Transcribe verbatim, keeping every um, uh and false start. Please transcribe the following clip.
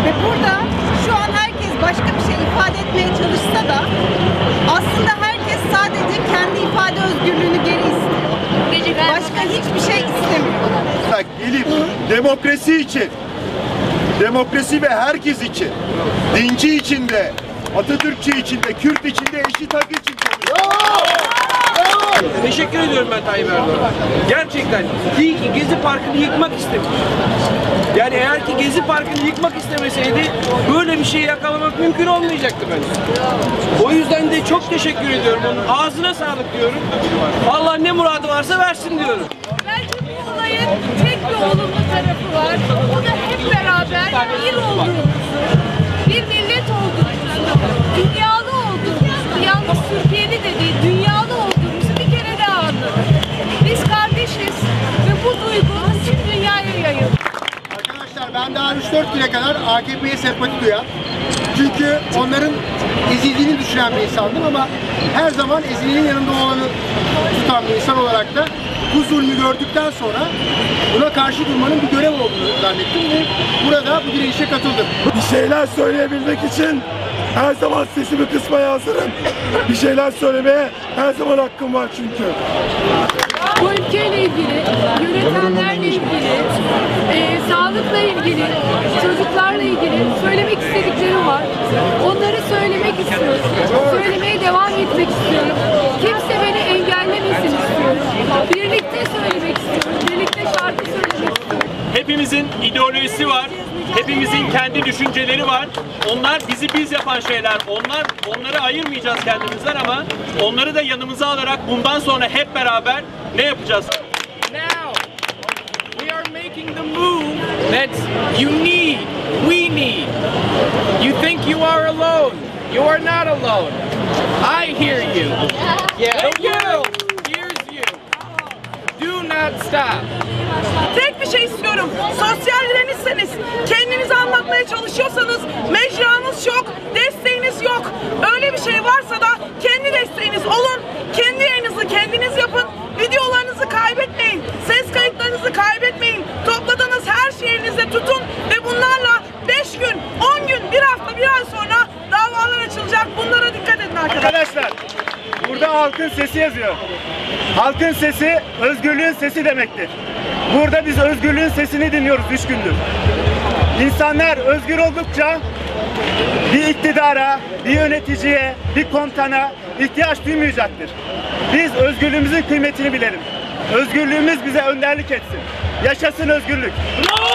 Ve burada şu an herkes başka bir şey ifade etmeye çalışsa da aslında herkes sadece kendi ifade özgürlüğünü geri istiyor. Başka hiçbir şey istemiyor. Gelip demokrasi için, demokrasi ve herkes için, dinci için de, Atatürkçü için de, Kürt için de, eşit hak için çalışıyor. Teşekkür ediyorum ben Tayyip Erdoğan'a. Gerçekten iyi ki Gezi Parkı'nı yıkmak istemiş. Yani eğer ki Gezi Parkı'nı yıkmak istemeseydi böyle bir şeyi yakalamak mümkün olmayacaktı bence. O yüzden de çok teşekkür ediyorum. Onun ağzına sağlık diyorum. Allah ne muradı varsa versin diyorum. Bence bu olayın tek bir olumlu tarafı var. O da hep beraber bir olduğumuzu, bir millet olduğumuzu, dünyalı olduğumuzu, yalnız Türkiye'li de değil, dünyalı olduğumuzu bir kere daha anladık. Biz kardeşiz ve bu duygu tüm dünyaya yayıldı. Arkadaşlar ben daha üç dört güne kadar A K P'ye sempati duyan, çünkü onların ezildiğini düşünen bir insandım ama her zaman ezilinin yanında olanı tutan bir insan olarak da bu zulmü gördükten sonra buna karşı durmanın bir görev olduğunu zannettim ve burada bu direnişe katıldım. Bir şeyler söyleyebilmek için her zaman sesimi kısmaya hazırım. Bir şeyler söylemeye her zaman hakkım var çünkü. Bu ülkeyle ilgili, yönetenlerle ilgili, e, sağlıkla ilgili, çocuklarla ilgili söylemek istediklerim var. Onları söylemek istiyorum. Söylemeye devam etmek istiyorum. Kimse beni engellemesin istiyorum. Birlikte söylemek istiyorum. Birlikte şarkı söylemek istiyorum. Hepimizin ideolojisi var. Hepimizin kendi düşünceleri var. Onlar bizi biz yapan şeyler. Onlar onları ayırmayacağız kendimizden ama onları da yanımıza alarak bundan sonra hep beraber ne yapacağız? Now we are making the move that you need, we need. You think you are alone. You are not alone. I hear you. Yeah. The world hears you. Do not stop. Tek bir şey istiyorum. Sosyal direnirseniz, kendinizi anlatmaya çalışıyorsanız mecranız yok, desteğiniz yok. Öyle bir şey varsa da kendi desteğiniz olun. Kendi yayınınızı kendiniz yapın. Videolarınızı kaybetmeyin. Ses kayıtlarınızı kaybetmeyin. Topladığınız her şeyi elinizde tutun ve bunlarla beş gün, on gün, bir hafta, bir ay sonra davalar açılacak. Bunlara dikkat edin arkadaşlar. Arkadaşlar, burada halkın sesi yazıyor. Halkın sesi, özgürlüğün sesi demektir. Burada biz özgürlüğün sesini dinliyoruz üç gündür. İnsanlar özgür oldukça bir iktidara, bir yöneticiye, bir komutana ihtiyaç duymayacaktır. Biz özgürlüğümüzün kıymetini bilelim. Özgürlüğümüz bize önderlik etsin. Yaşasın özgürlük.